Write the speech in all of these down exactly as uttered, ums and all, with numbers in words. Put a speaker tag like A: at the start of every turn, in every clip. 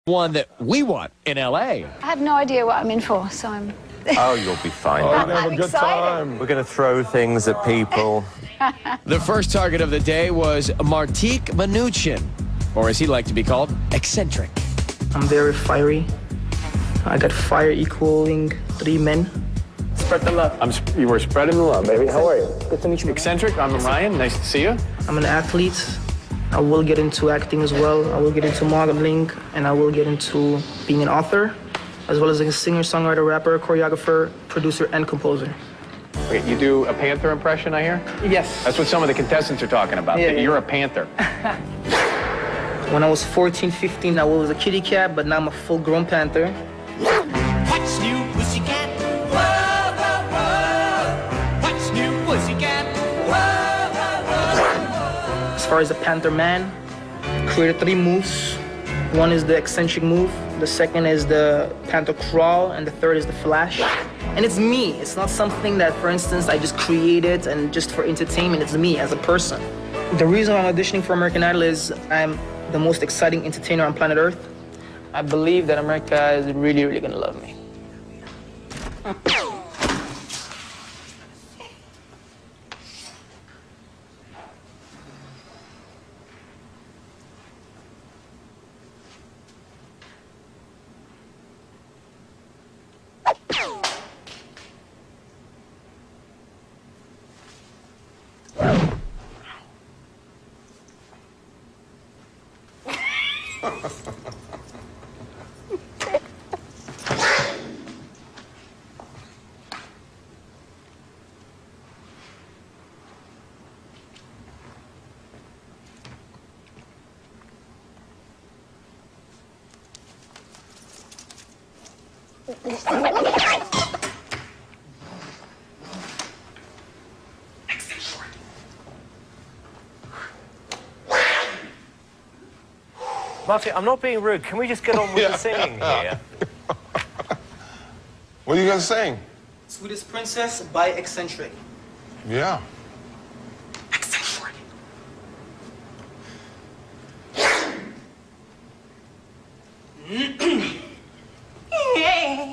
A: One that we want in L A.
B: I have no idea what I'm in for, so I'm...
C: Oh, you'll be fine.
D: Oh, have
B: I'm
D: a good
B: excited.
D: time.
C: We're going to throw things at people.
A: The first target of the day was Martik Manuchin, or as he liked to be called, Eccentric.
E: I'm very fiery. I got fire equaling three men.
F: Spread the love. I'm sp you were spreading the love, baby. How are you?
E: Good to meet you.
F: Eccentric, I'm Ryan. Nice to see you.
E: I'm an athlete. I will get into acting as well. I will get into modeling, and I will get into being an author, as well as a singer, songwriter, rapper, choreographer, producer, and composer.
F: Okay, you do a panther impression, I hear?
E: Yes.
F: That's what some of the contestants are talking about.
E: Yeah,
F: that
E: yeah.
F: You're a panther.
E: When I was fourteen, fifteen, I was a kitty cat, but now I'm a full-grown panther.
G: What's new, pussycat? Whoa, whoa, whoa. What's new, pussycat? Whoa, whoa, whoa.
E: As far as the Panther Man, created three moves. One is the eccentric move, the second is the Panther crawl, and the third is the flash. And it's me. It's not something that, for instance, I just created and just for entertainment. It's me as a person. The reason I'm auditioning for American Idol is I'm the most exciting entertainer on planet Earth. I believe that America is really, really gonna love me.
C: Martin, I'm not being rude. Can we just get on with the singing here?
D: What are you guys saying?
E: Sweetest Princess by Eccentric.
D: Yeah.
E: Eccentric.
G: Yeah.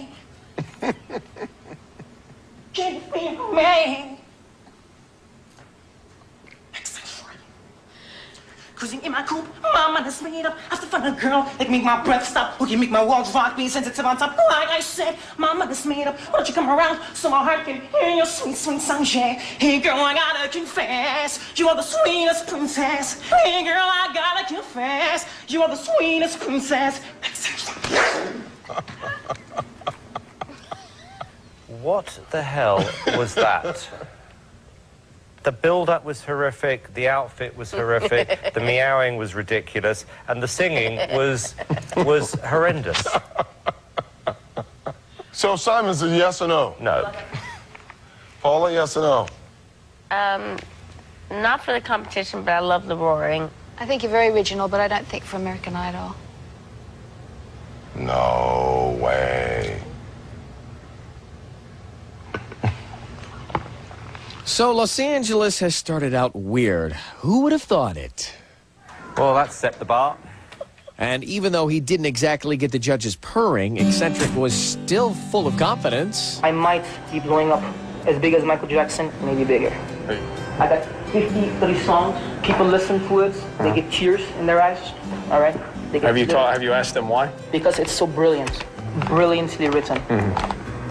G: Give me me. Eccentric. Cruising in my coupe, my mind is made up. I have to find a girl that can make my breath stop, who can make my walls rock, being sensitive on top. Like I said, my mind is made up. Why don't you come around so my heart can hear your sweet, sweet sound, yeah. Hey girl, I gotta confess, you are the sweetest princess. Hey girl, I gotta confess, you are the sweetest princess.
C: What the hell was that? The build-up was horrific, the outfit was horrific, the meowing was ridiculous, and the singing was was horrendous.
D: So Simon's a yes or no?
C: No.
D: Paula, yes or no?
H: Um, not for the competition, but I love the roaring.
B: I think you're very original, but I don't think for American Idol.
D: No way.
A: So Los Angeles has started out weird. Who would have thought it?
C: Well, that set the bar.
A: And even though he didn't exactly get the judges purring, Eccentric was still full of confidence.
E: I might be blowing up as big as Michael Jackson, maybe bigger. I got fifty-three songs. People listen to it. They get tears in their eyes. All right? They get
F: Have you
E: tears.
F: taught, have you asked them why?
E: Because it's so brilliant. Brilliantly written.
F: Mm-hmm.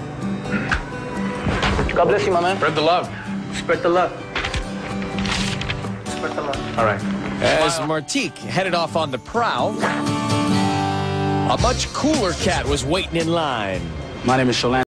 E: God bless you, my man.
F: Spread the love.
E: Spread the love. Spread the love.
F: All right.
A: As Martik headed off on the prowl, a much cooler cat was waiting in line.
I: My name is Shalane.